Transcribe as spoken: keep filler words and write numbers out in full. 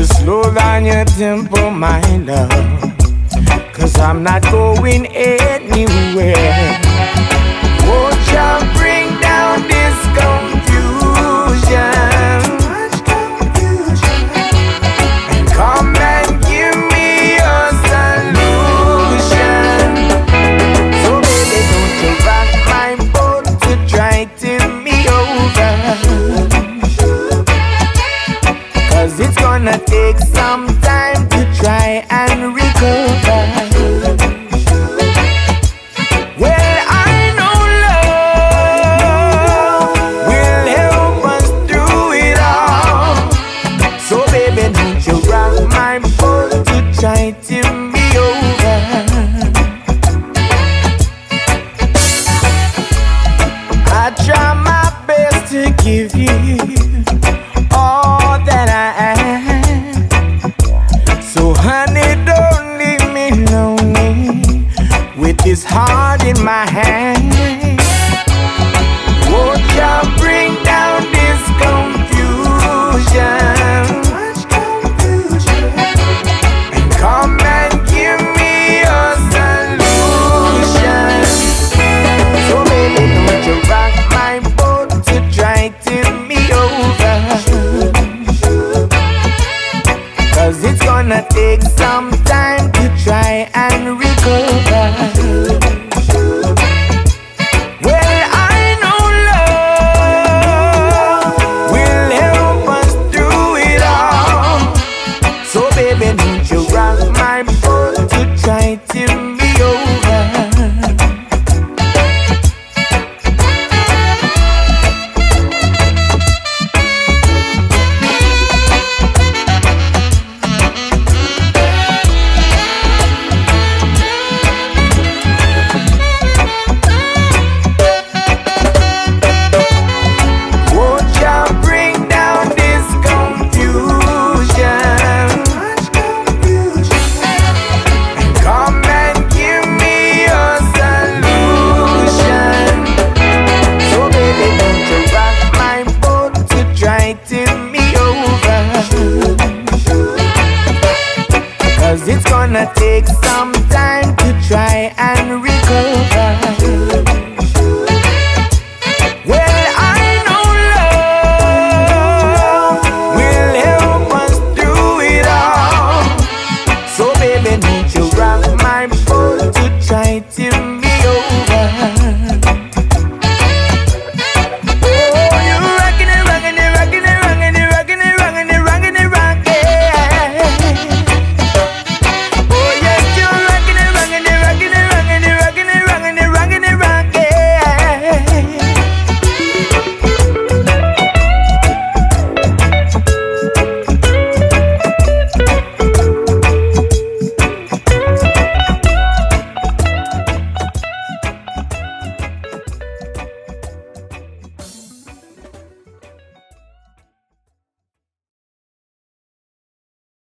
Just slow down your tempo, my love, 'cause I'm not going anywhere. Won't you bring down this confusion and come and give me a solution? So baby, don't you rock my boat to try to me over, 'cause it's gonna take some time to try and recover. Well, I know love will help us through it all. So baby, don't you rock my boat to try to me over. I try my best to give you all that I am. So honey, don't leave me lonely with this heart in my hand. Won't you bring down this confusion and come and give me a solution? So baby, don't you rock my boat to try to me over, 'cause it's gonna take some time to try and recover. Well, I know love will help us through it all. So baby, don't you rock my boat to try to me over. It's gonna take some time to try and reach